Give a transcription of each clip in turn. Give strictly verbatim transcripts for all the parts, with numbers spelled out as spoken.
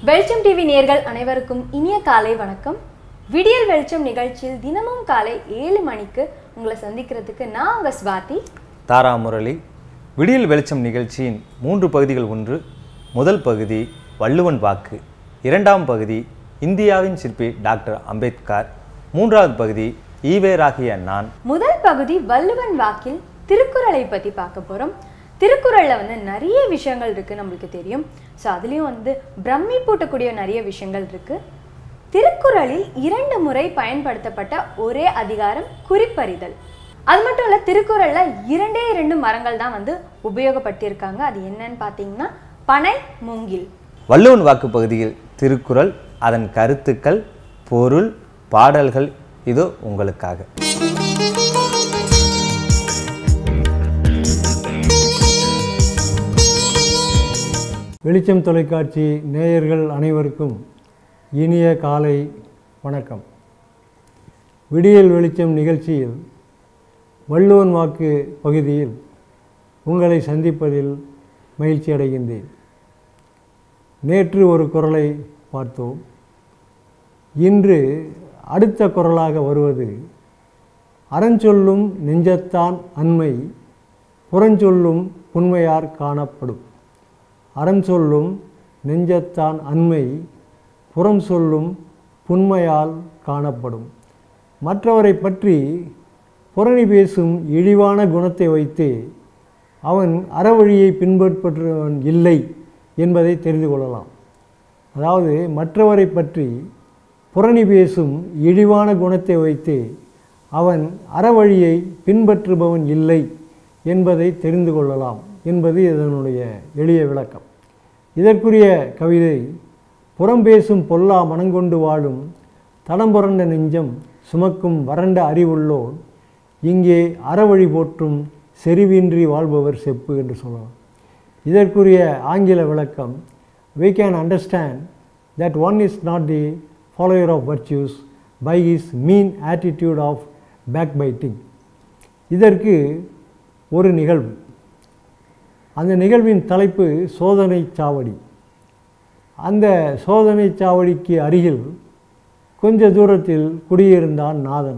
வெளிச்சம் டிவி நேயர்கள் அனைவருக்கும் இனிய காலை வணக்கம். விடியல் வெளிச்சம் நிகழ்ச்சியில் தினமும் காலை ஏழு மணிக்கு உங்களை சந்திக்கிறதுக்கு நான் உங்க ஸ்வாதி தாரா முரளி. விடியல் வெளிச்சம் நிகழ்ச்சியின் மூன்று பகுதிகள் ஒன்று. முதல் பகுதி வள்ளுவன் வாக்கு, இரண்டாம் பகுதி இந்தியாவின் சிற்பி டாக்டர் அம்பேத்கர், மூன்றாவது பகுதி ஈவேராகிய நான். முதல் பகுதி வள்ளுவன் வாக்கில் திருக்குறளை பற்றி பார்க்க போகிறோம். திருக்குறளில் வந்து நிறைய விஷயங்கள் இருக்குது, நம்மளுக்கு தெரியும். ஸோ அதுலேயும் வந்து பிரம்மி பூட்டக்கூடிய நிறைய விஷயங்கள் இருக்குது. திருக்குறளில் இரண்டு முறை பயன்படுத்தப்பட்ட ஒரே அதிகாரம் குறிப்பறிதல். அது மட்டும் இல்லை, திருக்குறளில் இரண்டே இரண்டு மரங்கள் தான் வந்து உபயோகப்படுத்தியிருக்காங்க. அது என்னன்னு பார்த்தீங்கன்னா பனை, மூங்கில். வள்ளுவன் வாக்கு பகுதியில் திருக்குறள், அதன் கருத்துக்கள், பொருள், பாடல்கள் இதோ உங்களுக்காக. வெளிச்சம் தொலைக்காட்சி நேயர்கள் அனைவருக்கும் இனிய காலை வணக்கம். விடியல் வெளிச்சம் நிகழ்ச்சியில் வள்ளுவன் வாக்கு பகுதியில் உங்களை சந்திப்பதில் மகிழ்ச்சி அடைகின்றேன். நேற்று ஒரு குறளை பார்த்தோம். இன்று அடுத்த குறளாக வருவது அறஞ்சொல்லும் நெஞ்சத்தான் அண்மை, புறஞ்சொல்லும் புன்மையார் காணப்படும். அறம் சொல்லும் நெஞ்சத்தான் அண்மை, புறம் சொல்லும் புன்மையால் காணப்படும். மற்றவரை பற்றி புரணி பேசும் இழிவான குணத்தை வைத்து அவன் அறவழியை பின்பற்றுவன் இல்லை என்பதை தெரிந்து கொள்ளலாம். அதாவது மற்றவரை பற்றி புரணி பேசும் இழிவான குணத்தை வைத்து அவன் அறவழியை பின்பற்றுபவன் இல்லை என்பதை தெரிந்து கொள்ளலாம் என்பது இதனுடைய எளிய விளக்கம். இதற்குரிய கவிதை: புறம் பேசும் பொல்லா மனங்கொண்டு வாழும் தடம்புரண்ட நெஞ்சம் சுமக்கும் வறண்ட அறிவுள்ளோன் இங்கே அறவழி போற்றும் செறிவின்றி வாழ்பவர் செப்பு என்று சொல்லலாம். இதற்குரிய ஆங்கில விளக்கம்: we can understand that one is not the follower of virtues by his mean attitude of backbiting. இதற்கு ஒரு நிகழ்வு, அந்த நிகழ்வின் தலைப்பு சோதனை சாவடி. அந்த சோதனை சாவடிக்கு அருகில் கொஞ்ச தூரத்தில் குடியிருந்தான் நாதன்.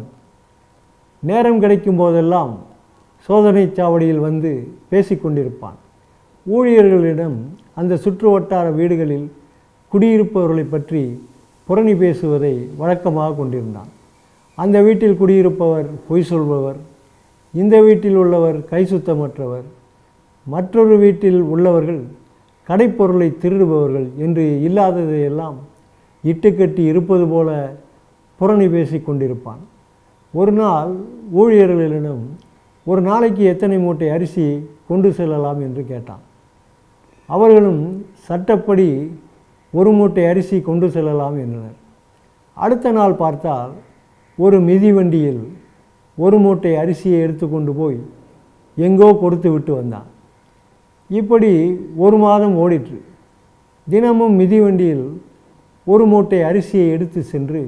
நேரம் கிடைக்கும் போதெல்லாம் சோதனை சாவடியில் வந்து பேசிக்கொண்டிருப்பான். ஊழியர்களிடம் அந்த சுற்று வட்டார வீடுகளில் குடியிருப்பவர்களை பற்றி புரணி பேசுவதை வழக்கமாக கொண்டிருந்தான். அந்த வீட்டில் குடியிருப்பவர் பொய் சொல்பவர், இந்த வீட்டில் உள்ளவர் கை சுத்தமற்றவர், மற்றொரு வீட்டில் உள்ளவர்கள் கடைப்பொருளை திருடுபவர்கள் என்று இல்லாததையெல்லாம் இட்டுக்கட்டி இருப்பது போல புரணி பேசி கொண்டிருப்பான். ஒரு நாள் ஊழியர்களிடம் ஒரு நாளைக்கு எத்தனை மூட்டை அரிசி கொண்டு செல்லலாம் என்று கேட்டான். அவர்களும் சட்டப்படி ஒரு மூட்டை அரிசி கொண்டு செல்லலாம் என்றனர். அடுத்த நாள் பார்த்தால் ஒரு மிதிவண்டியில் ஒரு மூட்டை அரிசியை எடுத்து கொண்டு போய் எங்கோ கொடுத்து விட்டு வந்தான். இப்படி ஒரு மாதம் ஓடிற்று. தினமும் மிதிவண்டியில் ஒரு மூட்டை அரிசியை எடுத்து சென்று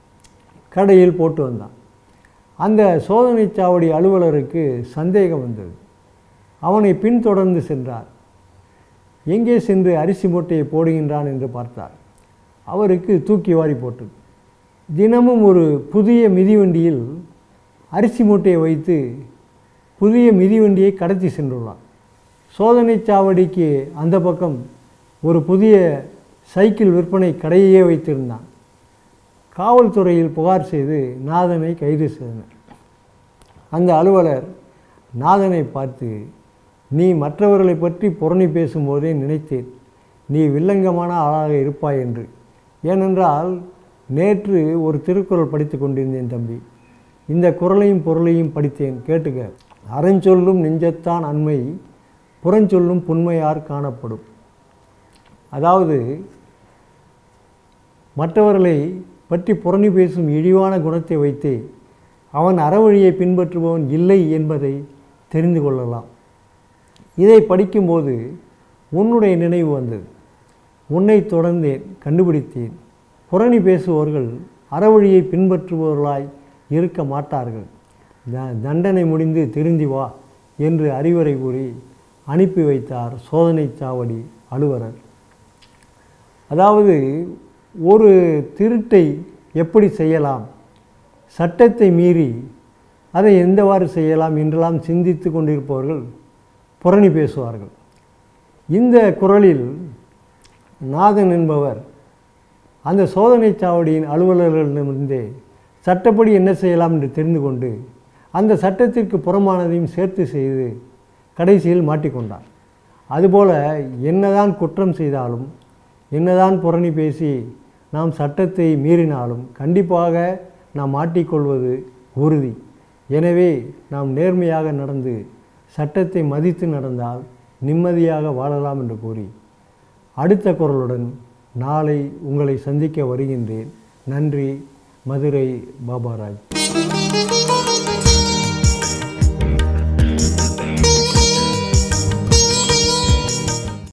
கடையில் போட்டு வந்தான். அந்த சோதனை சாவடி அலுவலருக்கு சந்தேகம் வந்தது. அவனை பின்தொடர்ந்து சென்றார். எங்கே சென்று அரிசி மூட்டையை போடுகின்றான் என்று பார்த்தார். அவருக்கு தூக்கி வாரி போட்டது. தினமும் ஒரு புதிய மிதிவண்டியில் அரிசி மூட்டையை வைத்து புதிய மிதிவண்டியை கடத்தி சென்றுள்ளான். சோதனை சாவடிக்கு அந்த பக்கம் ஒரு புதிய சைக்கிள் விற்பனை கடையே வைத்திருந்தான். காவல்துறையில் புகார் செய்து நாதனை கைது செய்தனர். அந்த அலுவலர் நாதனை பார்த்து, நீ மற்றவர்களை பற்றி புரணி பேசும்போதே நினைத்தேன் நீ வில்லங்கமான ஆளாக இருப்பாய் என்று. ஏனென்றால் நேற்று ஒரு திருக்குறள் படித்து கொண்டிருந்தேன் தம்பி. இந்த குறளையும் பொருளையும் படித்தேன், கேட்டுக்க. அறஞ்சொல்லும் நெஞ்சத்தான் அண்மை, புறஞ்சொல்லும் புன்மையார் காணப்படும். அதாவது மற்றவர்களை பற்றி புரணி பேசும் இழிவான குணத்தை வைத்து அவன் அறவழியை பின்பற்றுபவன் இல்லை என்பதை தெரிந்து கொள்ளலாம். இதை படிக்கும்போது உன்னுடைய நினைவு வந்தது. உன்னை தொடர்ந்தேன், கண்டுபிடித்தேன். புரணி பேசுபவர்கள் அறவழியை பின்பற்றுபவர்களாய் இருக்க மாட்டார்கள். த தண்டனை முடிந்து திருந்தி வா என்று அறிவுரை கூறி அனுப்பி வைத்தார் சோதனை சாவடி அலுவலர். அதாவது ஒரு திருட்டை எப்படி செய்யலாம், சட்டத்தை மீறி அதை எந்தவாறு செய்யலாம் என்றெல்லாம் சிந்தித்து கொண்டிருப்பவர்கள் புரணி பேசுவார்கள். இந்த குறளில் நாதன் என்பவர் அந்த சோதனை சாவடியின் அலுவலர்களிடமிருந்தே சட்டப்படி என்ன செய்யலாம் என்று தெரிந்து கொண்டு அந்த சட்டத்திற்கு புறமானதையும் சேர்த்து செய்து கடைசியில் மாட்டிக்கொண்டார். அதுபோல் என்னதான் குற்றம் செய்தாலும், என்னதான் புரணி பேசி நாம் சட்டத்தை மீறினாலும் கண்டிப்பாக நாம் மாட்டிக்கொள்வது உறுதி. எனவே நாம் நேர்மையாக நடந்து சட்டத்தை மதித்து நடந்தால் நிம்மதியாக வாழலாம் என்று கூறி அடுத்த குறளுடன் நாளை உங்களை சந்திக்க வருகின்றேன். நன்றி. மதுரை பாபாராஜ்.